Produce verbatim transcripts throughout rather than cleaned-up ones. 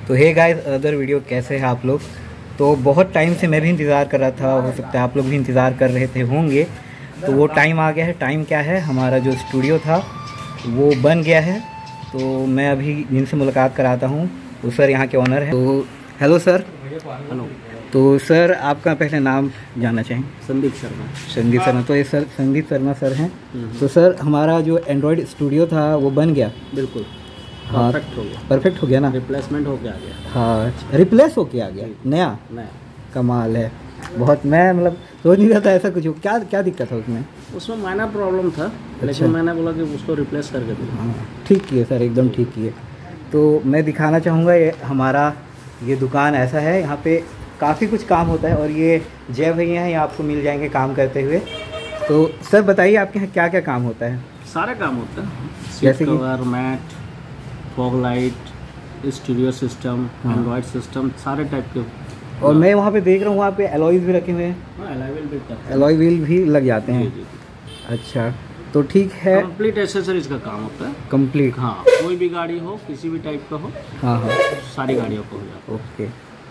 तो hey guys, other video कैसे हैं आप लोग। तो बहुत टाइम से मैं भी इंतज़ार कर रहा था, हो सकता है आप लोग भी इंतज़ार कर रहे थे होंगे। तो वो टाइम आ गया है। टाइम क्या है, हमारा जो स्टूडियो था वो बन गया है। तो मैं अभी जिनसे मुलाकात कराता हूँ वो सर यहाँ के ऑनर हैं। तो हेलो सर। हेलो। तो सर आपका पहले नाम जानना चाहेंगे? संदीप शर्मा। संदीप शर्मा। तो ये सर संदीप शर्मा सर हैं। तो सर हमारा जो एंड्रॉयड स्टूडियो था वो बन गया? बिल्कुल हाँ, परफेक्ट हो गया। परफेक्ट हो गया ना? रिप्लेसमेंट हो गया आ गया। हाँ, रिप्लेस हो के आ गया, नया नया। कमाल है बहुत। मैं मतलब सोच नहीं रहा था ऐसा कुछ हो। क्या क्या दिक्कत है उसमें? उसमें माइनर प्रॉब्लम था। अच्छा। लेकिन मैंने बोला कि उसको रिप्लेस करके दूँ। हाँ ठीक किए सर, एकदम ठीक किए। तो मैं दिखाना चाहूँगा, ये हमारा ये दुकान ऐसा है, यहाँ पे काफ़ी कुछ काम होता है। और ये जय भैया हैं, ये आपको मिल जाएंगे काम करते हुए। तो सर बताइए आपके यहाँ क्या क्या काम होता है? सारे काम होते हैं, जैसे कि cover, mat, fog light, studio system, android system, सारे टाइप के। और मैं वहाँ पे देख रहा हूँ वहाँ पे एलॉयज भी रखे हुए हैं। हाँ, एलॉय व्हील भी करते हैं। एलॉय व्हील भी लग जाते हैं? जी जी। अच्छा, तो ठीक है। कंप्लीट एसेसरीज का काम होता है। कंप्लीट? हाँ, कोई भी गाड़ी हो, किसी भी टाइप का हो, हाँ हाँ, सारी गाड़ियों को हो जाता है। ओके।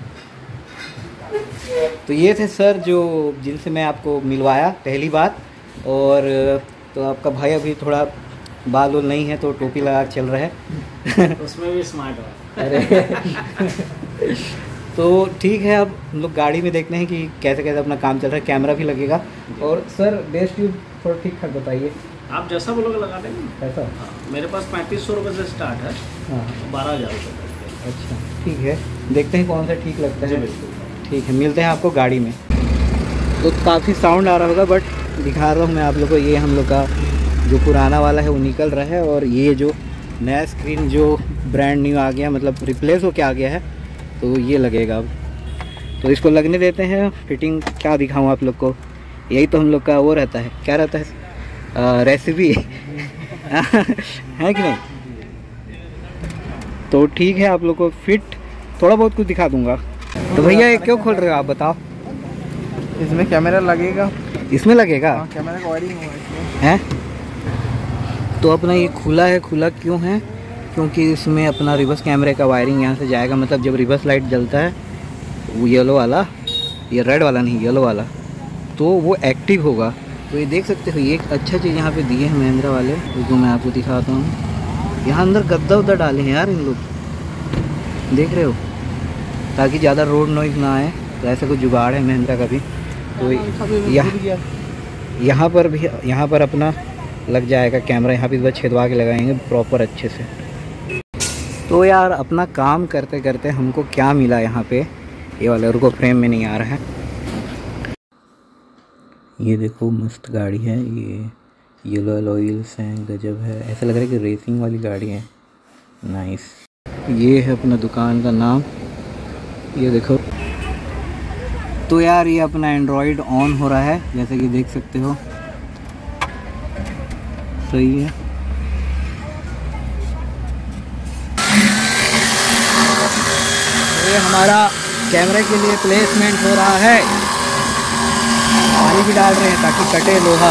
तो ये थे सर जो जिनसे मैं आपको मिलवाया पहली बात। और तो आपका भाई अभी थोड़ा बाल वाल नहीं है तो टोपी लगा के चल रहा है। उसमें भी स्मार्ट हो। अरे तो ठीक है, अब हम लोग गाड़ी में देखते हैं कि कैसे कैसे अपना काम चल रहा है। कैमरा भी लगेगा। और सर बेस ट्यूब थोड़ा ठीक ठाक बताइए। आप जैसा बोलोगे लगा देंगे। ऐसा? हाँ, मेरे पास पैंतीस सौ रुपये से स्टार्ट है। हाँ, बारह हज़ार रुपये। अच्छा ठीक है, देखते हैं कौन सा ठीक लगता है। ठीक है, मिलते हैं आपको गाड़ी में। तो काफ़ी साउंड आ रहा होगा बट दिखा रहा हूँ मैं आप लोग को। ये हम लोग का जो पुराना वाला है वो निकल रहा है, और ये जो नया स्क्रीन जो ब्रांड न्यू आ गया, मतलब रिप्लेस हो के आ गया है, तो ये लगेगा अब। तो इसको लगने देते हैं। फिटिंग क्या दिखाऊँ आप लोग को, यही तो हम लोग का वो रहता है, क्या रहता है, रेसिपी है कि नहीं। तो ठीक है, आप लोग को फिट थोड़ा बहुत कुछ दिखा दूंगा। तो भैया ये क्यों खोल रहे हो आप, बताओ? इसमें कैमरा लगेगा। इसमें लगेगा? हाँ, कैमरा का वायरिंग हुआ इसमें है। तो अपना ये खुला है, खुला क्यों है? क्योंकि इसमें अपना रिवर्स कैमरे का वायरिंग यहाँ से जाएगा। मतलब जब रिवर्स लाइट जलता है वो येलो वाला, ये रेड वाला नहीं, येलो वाला, तो वो एक्टिव होगा। तो ये देख सकते हो, ये एक अच्छा चीज़ यहाँ पे दिए हैं महिंद्रा वाले, जो मैं आपको दिखाता हूँ। यहाँ अंदर गद्दा उद्दा डाले हैं यार इन लोग, देख रहे हो, ताकि ज़्यादा रोड नॉइज ना आए। तो ऐसा कुछ जुगाड़ है महिंद्रा का भी। तो यहाँ यहाँ पर भी, यहाँ पर अपना लग जाएगा कैमरा। यहाँ पे बस छेदवा के लगाएंगे प्रॉपर अच्छे से। तो यार अपना काम करते करते हमको क्या मिला यहाँ पे, ये वाला रुको फ्रेम में नहीं आ रहा है। ये देखो मस्त गाड़ी है, ये येलो अलॉयल्स हैं, गजब है। ऐसा लग रहा है कि रेसिंग वाली गाड़ी है। नाइस। ये है अपना दुकान का नाम, ये देखो। तो यार ये अपना एंड्रॉयड ऑन हो रहा है, जैसे कि देख सकते हो। सही है। तो ये हमारा कैमरे के लिए प्लेसमेंट हो रहा है। पानी भी डाल रहे हैं ताकि कटे लोहा।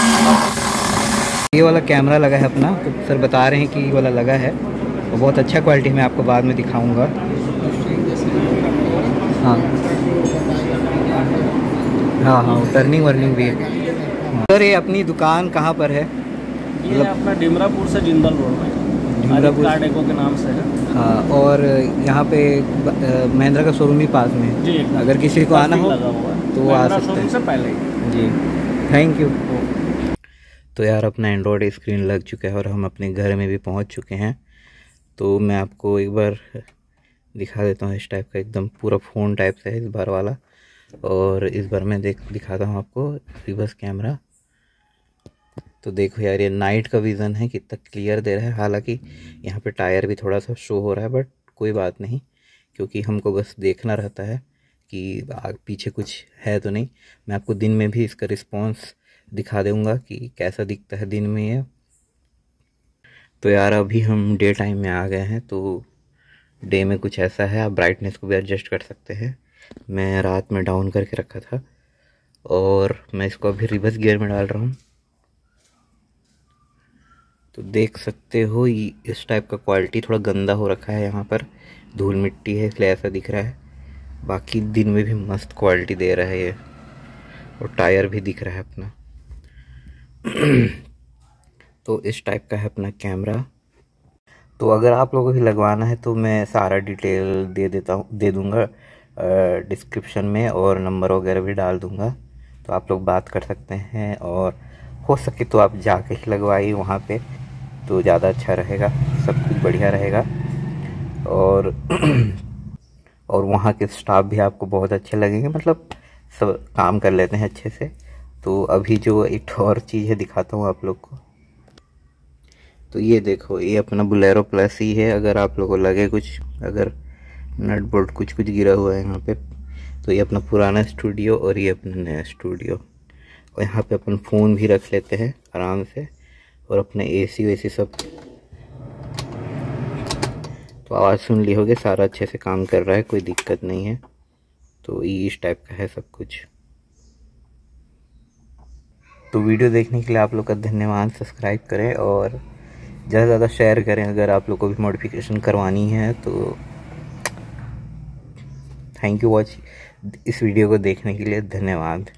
ये वाला कैमरा लगा है अपना, तो सर बता रहे हैं कि ये वाला लगा है और बहुत अच्छा क्वालिटी, मैं आपको बाद में दिखाऊंगा। हाँ हाँ हाँ, टर्निंग वर्निंग भी है। सर ये अपनी दुकान कहाँ पर है? ये मतलब अपना डिमरापुर से जिंदल रोड में, डिमरापुर कार डेको के नाम से है। हाँ, और यहाँ पे महिंद्रा का शोरूम भी पास में है। जी, अगर किसी को आना हो तो वो आ सकते हैं। से पहले जी, थैंक यू। तो यार अपना एंड्रॉयड स्क्रीन लग चुका है और हम अपने घर में भी पहुँच चुके हैं। तो मैं आपको एक बार दिखा देता हूँ। इस टाइप का एकदम पूरा फ़ोन टाइप से है इस बार वाला। और इस बार मैं देख दिखाता हूँ आपको रिवर्स कैमरा। तो देखो यार, ये नाइट का विज़न है, कितना क्लियर दे रहा है। हालांकि यहाँ पे टायर भी थोड़ा सा शो हो रहा है, बट कोई बात नहीं, क्योंकि हमको बस देखना रहता है कि आगे पीछे कुछ है तो नहीं। मैं आपको दिन में भी इसका रिस्पॉन्स दिखा दूँगा कि कैसा दिखता है दिन में ये। तो यार अभी हम डे टाइम में आ गए हैं। तो डे में कुछ ऐसा है, आप ब्राइटनेस को भी एडजस्ट कर सकते हैं। मैं रात में डाउन करके रखा था और मैं इसको अभी रिवर्स गियर में डाल रहा हूँ। तो देख सकते हो इस टाइप का क्वालिटी थोड़ा गंदा हो रखा है यहाँ पर धूल मिट्टी है इसलिए ऐसा दिख रहा है, बाकी दिन में भी मस्त क्वालिटी दे रहा है ये। और टायर भी दिख रहा है अपना। तो इस टाइप का है अपना कैमरा। तो अगर आप लोगों को भी लगवाना है तो मैं सारा डिटेल दे देता हूँ, दे दूँगा डिस्क्रिप्शन में, और नंबर वगैरह भी डाल दूँगा, तो आप लोग बात कर सकते हैं। और हो सके तो आप जाके ही लगवाइए वहाँ पे, तो ज़्यादा अच्छा रहेगा, सब कुछ बढ़िया रहेगा। और और वहाँ के स्टाफ भी आपको बहुत अच्छे लगेंगे, मतलब सब काम कर लेते हैं अच्छे से। तो अभी जो एक और चीज़ है दिखाता हूँ आप लोग को। तो ये देखो, ये अपना बोलेरो प्लस ही है। अगर आप लोगों को लगे कुछ, अगर नट बोल्ट कुछ कुछ गिरा हुआ है यहाँ पे, तो ये अपना पुराना स्टूडियो और ये अपना नया स्टूडियो। और यहाँ पे अपन फ़ोन भी रख लेते हैं आराम से, और अपने एसी वेसी सब। तो आवाज़ सुन ली होगी, सारा अच्छे से काम कर रहा है, कोई दिक्कत नहीं है। तो ये इस टाइप का है सब कुछ। तो वीडियो देखने के लिए आप लोग का धन्यवाद। सब्सक्राइब करें और ज़्यादा से ज़्यादा शेयर करें अगर आप लोग को भी मॉडिफिकेशन करवानी है तो। थैंक यू वॉच इस वीडियो को देखने के लिए, धन्यवाद।